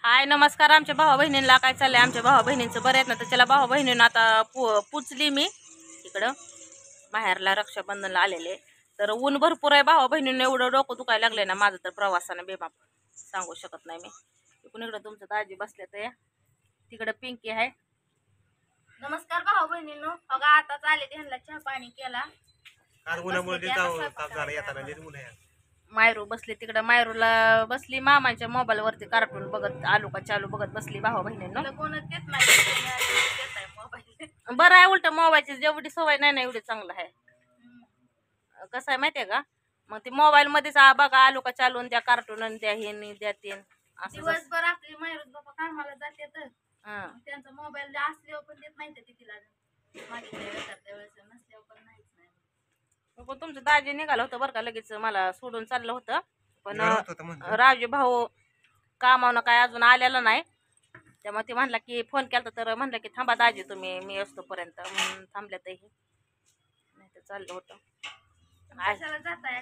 हाय नमस्कार. आमच्या भावा बहिणींना काय चाललंय? आमच्या भावा बहिणींचं बरं आहेत ना, तर त्याला भावा बहिणींना आता पुचली मी इकडं बाहेरला रक्षाबंधनला आलेले. तर ऊन भरपूर आहे भावा बहिणींना, एवढं डोकं दुखायला लागलंय ना माझं तर प्रवासानं बेबाप सांगू शकत नाही मी. तिकडून इकडं तुमचं दाजी बसले तर तिकडं पिंकी आहे. नमस्कार भावा बहिणींनो. बघा आताच आले, त्यांना चहा पाणी केला. मायरू बसली तिकडं, मायरूला बसली मामाच्या मोबाईल वरती कार्टून बघत, आलू का चालू बघत बसली भावा बहिणींनो. कोणच देत नाही मोबाईल. बरं आहे, उलट मोबाईलची जेवढी सवय नाही ना एवढी चांगलं आहे. कसं आहे माहितीये का, मग ते मोबाईल मध्येच बघा आलू का चालून द्या, कार्टून द्या, हे द्या ते असं. दिवसभर आपली मायरूच बाबा कामाला जाते तर त्यांचा मोबाईल असल्यावर पण देत नाही ते तिला मागितल्या वेळेस नसल्यावर पण नाहीच नाही. पण तुमचं दाजी निघालं होतं बरं का, लगेच मला सोडून चाललं होतं. पण राजू भाऊ कामावनं काय अजून आलेला नाही, त्यामुळे ते म्हणला की फोन केला तर म्हणलं की थांबा दाजी तुम्ही, मी असतो पर्यंत म्हणून थांबल्या तर नाही तर चाललं होतं. कशाला जाताय?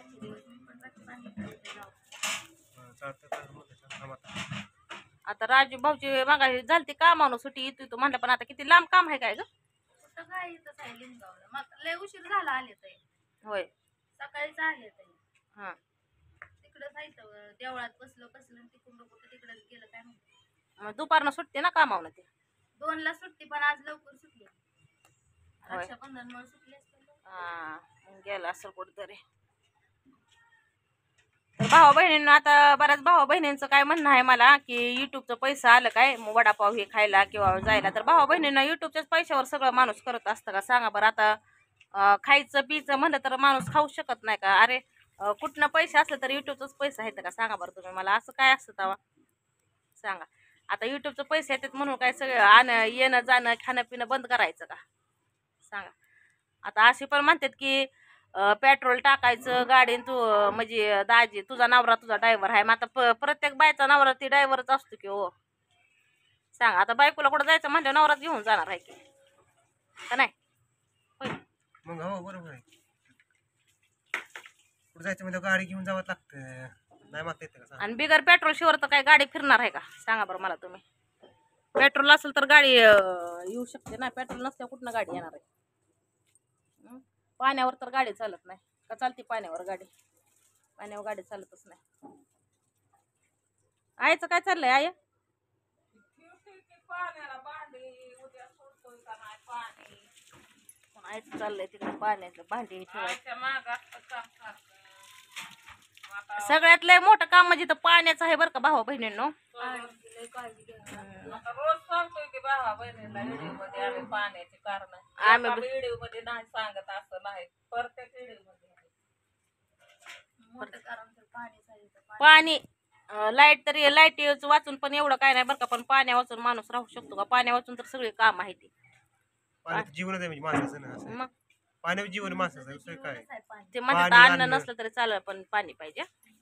आता राजू भाऊची मागा झाली कामावनं सुट्टी येतो तू म्हणलं, पण आता किती लांब काम आहे काय ग? कुठं काय इथंच आहे लिंगावला. मग लय उशीर झाला आले तर. होय सकाळीच आले तर. हा तिकडं जायचं देवळात बसलं तिकडून कुठं तिकडं गेलं काय माहिती. मग दुपारनं सुटते ना कामावनं ते 2ला सुट्टी, पण आज लवकर सुटली. रक्षाबंधनमुळे सुटली असते. हा गेला असं कुठतरी. तर भावा बहिणींना आता बऱ्याच भावा बहिणींचं काय म्हणणं आहे मला की युट्यूबचं पैसा आलं काय मग वडापाव हे खायला किंवा जायला. तर भावा बहिणींना युट्यूबच्याच पैशावर सगळं माणूस करत असतं का सांगा बरं? आता खायचं पियचं म्हणलं तर माणूस खाऊ शकत नाही का? अरे कुठनं पैसे असलं तर युट्यूबचाच पैसा आहेत का सांगा बरं तुम्ही मला. असं काय असतं तेव्हा सांगा? आता युट्यूबचं पैसे येतात म्हणून काय सगळं येणं जाणं खाणं पिणं बंद करायचं का सांगा? आता असे पण म्हणतात की पेट्रोल टाकायचं गाडीन तू म्हणजे दाजी तुझा नवरा तुझा ड्रायव्हर आहे. मग आता प्रत्येक बायचा नवरा ती ड्रायव्हरच असतो की हो सांगा? आता बायकोला कुठं जायचं म्हणलं नवराच घेऊन जाणार आहे की का नाही? होय मग हो बरोबर आहे. कुठं जायचं म्हणजे गाडी घेऊन जावं लागतं, नाही मागता येते का? आणि बिगर पेट्रोल शिवर तर काय गाडी फिरणार आहे का सांगा बरं मला तुम्ही? पेट्रोल असेल तर गाडी येऊ शकते ना, पेट्रोल नसल्यावर कुठनं गाडी येणार आहे? पाण्यावर तर गाडी चालत नाही का? चालते पाण्यावर गाडी? पाण्यावर गाडी चालतच नाही. आईचं काय चाललंय आय? आईचं चाललंय तिकडे पाण्याचं भांडी ठेवायचं. सगळ्यात लय मोठं काम म्हणजे तर पाण्याचं आहे बरं का भावा बहिणींनो. रोज सांगतोय की भावा बहिणीला व्हिडिओ मध्ये आम्ही पाण्याचे कारण आम्ही व्हिडिओ मध्ये नाही सांगत असं नाही, प्रत्येक व्हिडिओ मध्ये मोठं कारण तर पाणी लाईट तरी लाईट वाचून पण एवढं काय नाही बरं का, पण पाण्या वाचून माणूस राहू शकतो का? पाण्या वाचून तर सगळे काम आहे ती. जीवनच आहे म्हणजे माणसाचं ना, मग पाण्यावर जीवन माणसाचं काय. ते म्हणतात अन्न नसलं तरी चालेल पण पाणी पाहिजे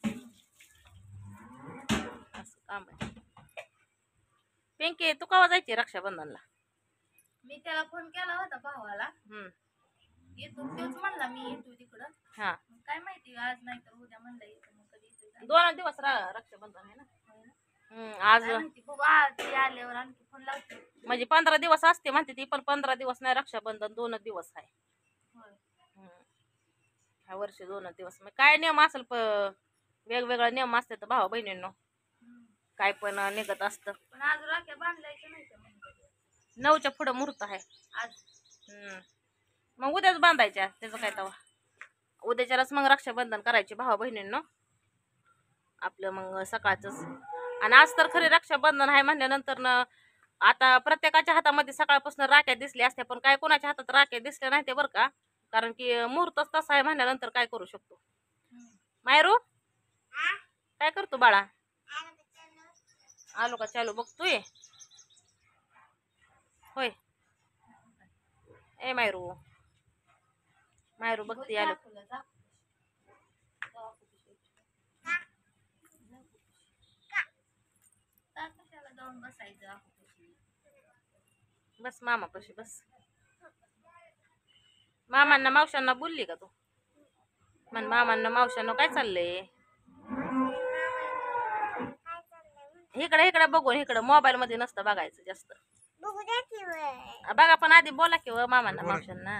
असं काम आहे. पिंकी तू केव्हा जायची रक्षाबंधनला? मी त्याला फोन केला होता भावाला. येतो तोच म्हणला मी येतो तिकडं. हा काय माहिती आज नाही तर उद्या म्हणला येतो. मग कधी येतो 2 दिवस रक्षाबंधन आहे ना. आज आल्यावर आणखी फोन लावतो. म्हणजे 15 दिवस असते म्हणते ती, पण 15 दिवस नाही रक्षाबंधन 2 दिवस आहे. ह्या वर्षी 2 दिवस. मग काय नियम असेल वेगवेगळा नियम असते तर भावा बहिणींनो काय पण निघत असतं. पण आज राख्या बांधलायचं नाही का? 9च्या पुढं मुहूर्त आहे आज. मग उद्याच बांधायच्या त्याचं काय तवा. उद्याच्यालाच मग रक्षाबंधन करायचे भावा बहिणींनो आपलं मग सकाळचंच. आणि आज तर खरी रक्षाबंधन आहे म्हणल्यानंतर ना आता प्रत्येकाच्या हातामध्ये सकाळपासून राख्या दिसल्या असत्या, पण काय कोणाच्या हातात राख्या दिसल्या नाही ते बरं का, कारण की मुहूर्तच तसा आहे म्हणल्यानंतर काय करू शकतो. मायरू काय करतो बाळा? आलो का चालू बघतोय होय. ए मायरू मायरू बघते आलो. बस मामा पशी बस. मामांना मावशांना बोलली का तू? मन मामांना मावशांना काय चाललंय? इकडे इकडे बघून इकडे मोबाईल मध्ये नसतं बघायचं जास्त. बघा पण आधी बोला की व मामांना मावशांना.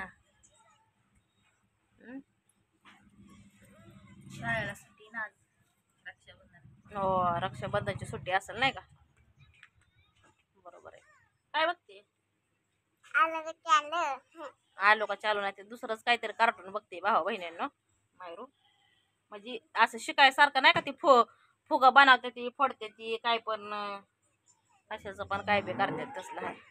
शाळेला सुट्टी ना आज रक्षाबंधन. हो रक्षाबंधनची सुट्टी असेल नाही का. बरोबर आहे. काय बघते आलो का चालू नाही ते दुसरंच काहीतरी कार्टून बघते भाऊ बहिणींनो मायरू. म्हणजे असं शिकायसारखं नाही का ती फुगा बनवते ती फोडते ती काय पण कशाचं पण काय बी करतात तसलं आहे.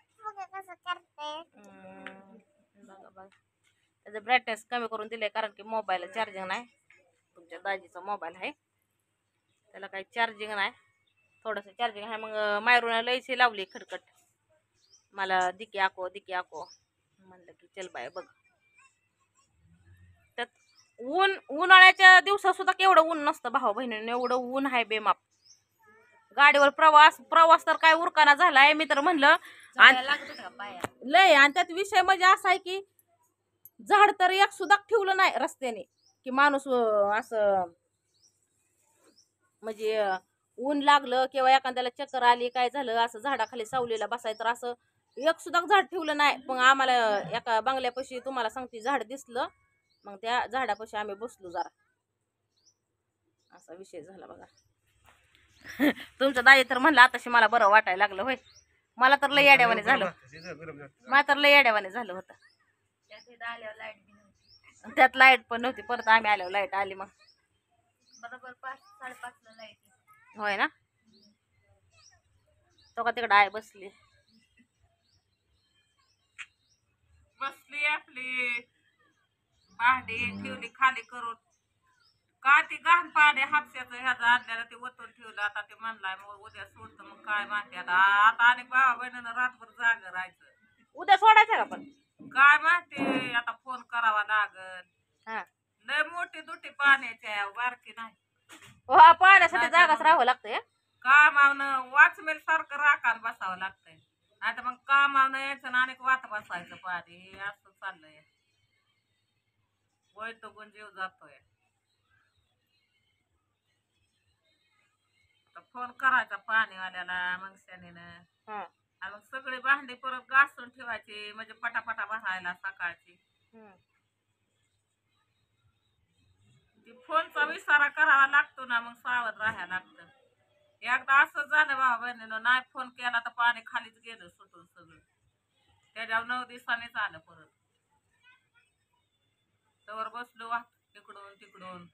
बघा बघा त्याचं ब्राईटनेस कमी करून दिलंय कारण की मोबाईलला चार्जिंग नाही. तुमच्या दाजीचा मोबाईल आहे त्याला काही चार्जिंग नाही. थोडंसं चार्जिंग आहे. मग मायरूनं लयची लावली खटखट मला दिकी आको म्हणलं की चल बाय बघ. त्यात उन्हाळ्याच्या दिवसात सुद्धा केवढं ऊन नसतं भाऊ बहिणीने एवढं ऊन आहे बेमाप. गाडीवर प्रवास तर काय उरकाना झालाय. मी तर म्हणलं लय आणि त्यात विषय म्हणजे असा आहे की झाड तर एक सुद्धा ठेवलं नाही रस्त्याने की माणूस असं म्हणजे ऊन लागलं किंवा एखाद्याला चक्कर आली काय झालं असं झाडाखाली सावलीला बसाय तर असं एक सुद्धा झाड ठेवलं नाही. पण आम्हाला एका बंगल्यापाशी तुम्हाला सांगते झाड दिसलं मग त्या झाडापाशी आम्ही बसलो जरा असा विषय झाला बघा. तुमचं दाजी तर म्हणलं आताशी मला बरं वाटायला लागलं होय. मला तर लय येड्यावाने झालं. मला तर लय येड्यावाने झालं होतं. त्यात लाईट पण नव्हती. परत आम्ही आल्यावर लाईट आली मग बरोबर 5:30 लाईट. होय ना. तो का तिकडं आहे बसली आपली भांडी ठेवली खाली करून. का ती घाण पाणी हापशाचं ह्याचं आणल्याला ते ओतून ठेवलं. आता ते म्हणलाय मग उद्या सोडतं मग काय माहिती आता अनेक भावा बहिणीनं रातभर जाग राहायचं. उद्या सोडायचं का पण काय माहिती आता फोन करावा लागल. हा लय मोठी दुटी पाण्याची आहे बारकी नाही. हो पाण्यासाठी जागाच राहावं लागतंय. कामावनं वॉचमेन सारखं राखान बसावं लागतंय. नाही तर मग कामावनं यायचं ना अनेक वाट बसायचं पाणी असं चाललंय. वैतागून जीव जातोय. फोन करायचा पाणीवाल्याला मग त्याने मग सगळी भांडी परत घासून ठेवायची म्हणजे पटापटा भरायला सकाळची. ती फोनचा विसारा करावा लागतो ना मग सावध राहायला लागतं. एकदा असं झालं भावा बहिणीनं नाही फोन केला तर पाणी खालीच गेलं सुटून सगळं. त्याच्यावर 9 दिवसांनीच आलं परत. तवर बसलो वाहत इकडून तिकडून.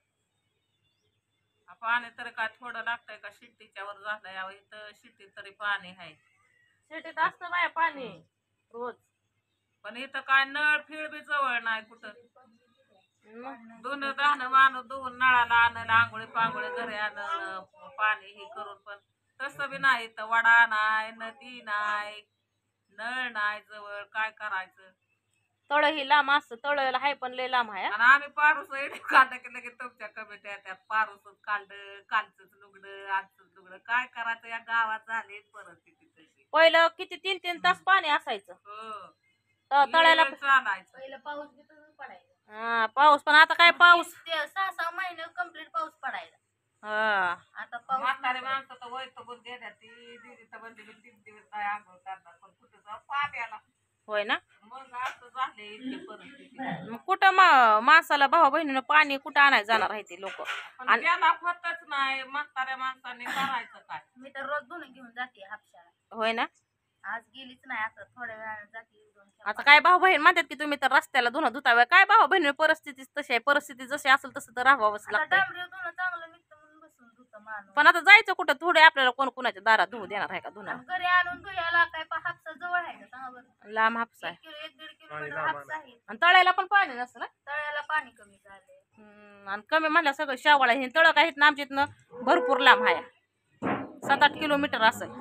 पाणी तरी काय थोडं लागतंय का शिट्टीच्या वर झालंय. इथं शिट्टीत तरी पाणी आहे. शेतीत असतं बाया पाणी रोज. पण इथं काय नळ फिळ बी जवळ नाही कुठं. दोन दाहणं माणूस धुवून नळाला आणलं आंघोळी पांघोळी घरी आणलं पाणी हे करून पण तसं बी नाही. इथं वडा नाही नदी नाही नळ नाही जवळ काय करायचं. तळ ही लांब असतं. तळला हाय पण लय लांब आहे. आणि आम्ही पारूस काढलं की लगेच तुमच्या कमिट्या त्यात पारूसच काढलं कालचंच लुगडं आजच लुगडं काय करायचं या गावात झाले परिस्थिती तशी. पहिलं किती 3-3 तास पाणी असायचं तळ्याला. चालायचं पहिलं पाऊस बी तसंच पडायचा. हा पाऊस पण आता काय पाऊस 6-6 महिने कंप्लीट पाऊस पडायला. हा आता पाऊस म्हातारे माणसं तर वैतागून गेल्या. ती दिदी तर म्हणते मी 3 दिवस काय आंघोळ करणार पण कुठं जाऊ पाण्याला. होय ना. मग असं झाले इतकी परिस्थिती. मग कुठं माणसाला भाऊ बहिणीनं पाणी कुठं आणायला जाणार आहे ते लोक. पण त्याला होतच नाही. म्हाताऱ्या माणसाने करायचं काय. मी तर रोज धुणं घेऊन जाते हापशाला. होय ना. आज गेलीच नाही. आता थोड्या वेळाने जाते 1-2 आता काय भाऊ बहीण म्हणतात की तुम्ही तर रस्त्याला धुणं धुताव्या. काय भाऊ बहीण परिस्थिती तशी आहे. परिस्थिती जशी असेल तसं तर राहावंच लागतं. डांबरी धुणं चांगलं निघतं म्हणून बसून धुतं माणूस. पण आता जायचं कुठं थोडे आपल्याला कोण कुणाच्या दारात धुवू देणार आहे का धुणं. आणि घरी आणून धुयाला काय हापसा जवळ आहे का सांगा बरं. लांब हापसा आहे 1-1.5 किलोमीटर हापसा आहे. आणि तळ्याला पण पाणी नसतं ना. तळ्याला पाणी कमी झाले. आणि कमी म्हणलं सगळं शावळा हे तळ काही ना आमच्या इथनं भरपूर लांब आहे. 7-8 किलोमीटर असेल.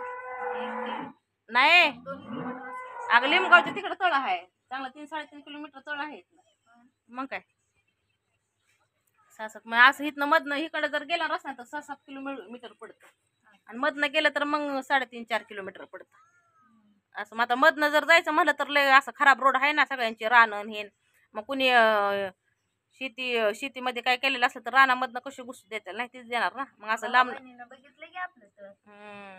नाही 2 किलोमीटर अगं लिमगावच्या तिकडं तळ आहे चांगलं 3-3.5 किलोमीटर तळ आहे. मग काय 6-7 मग असं इथनं मधनं इकडं जर गेला रस्ता तर 6-7 किलोमीटर पडतं. आणि मधनं गेलं तर मग 3.5-4 किलोमीटर पडतं. असं मग आता मधनं जर जायचं म्हणलं तर लय असं खराब रोड आहे ना सगळ्यांची रानं हे. मग कुणी शेतीमध्ये काय केलेलं असलं तर रानामधनं कशी घुसू देतात नाही तीच देणार ना. मग असं लांब बहिणीनं बघितलं की आपलं तर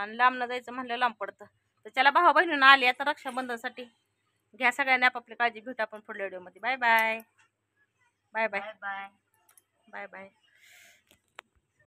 आणि लांबनं जायचं म्हणलं लांब पडतं. तर चला भाऊ बहिणीनं आली आता रक्षाबंधनसाठी. घ्या सगळ्यांनी आपापली काळजी. भेटू आपण पुढल्या व्हिडिओमध्ये. Bye bye. Bye bye. Bye bye. Bye bye.